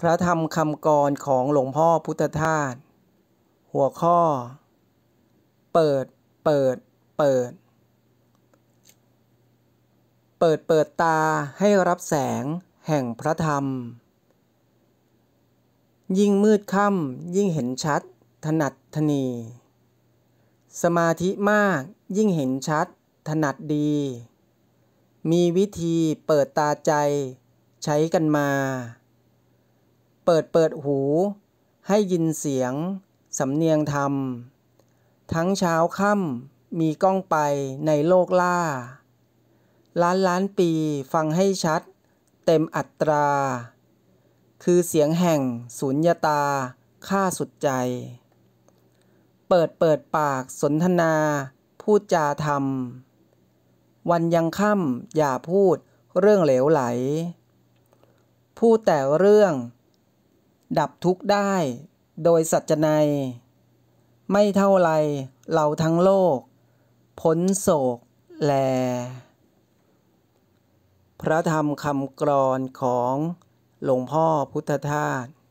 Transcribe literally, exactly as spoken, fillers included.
พระธรรมคำกรของหลวงพ่อพุทธทาสหัวข้อเปิดเปิดเปิดเปิดเปิดตาให้รับแสงแห่งพระธรรมยิ่งมืดค่ำยิ่งเห็นชัดถนัดถนีสมาธิมากยิ่งเห็นชัดถนัดดีมีวิธีเปิดตาใจใช้กันมาเปิดเปิดหูให้ยินเสียงสำเนียงธรรมทั้งเช้าค่ำมีกล้องไปในโลกล่าล้านล้านปีฟังให้ชัดเต็มอัตราคือเสียงแห่งสุญญตาค่าสุดใจเปิดเปิดปากสนทนาพูดจาธรรมวันยังค่ำอย่าพูดเรื่องเหลวไหลพูดแต่เรื่องดับทุกข์ได้โดยสัจนัยไม่เท่าไรเราทั้งโลกพ้นโศกแลพระธรรมคำกลอนของหลวงพ่อพุทธทาส